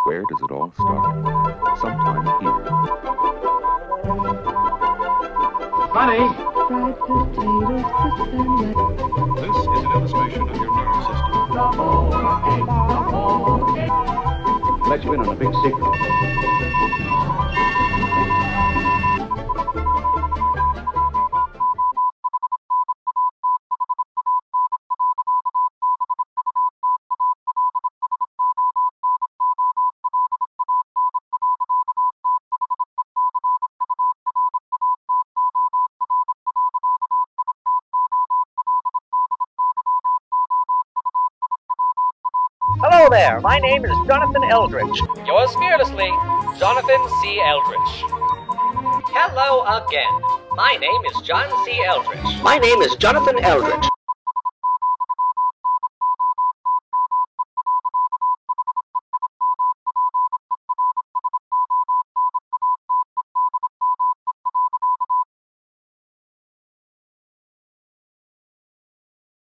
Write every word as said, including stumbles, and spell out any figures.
Where does it all start? Sometime here. Honey! Fried potatoes, crisp and wet. This is an illustration of your nervous system. Let you in on a big secret. Hello there, my name is Jonathan Eldridge. Yours fearlessly, Jonathan C. Eldridge. Hello again. My name is John C. Eldridge. My name is Jonathan Eldridge.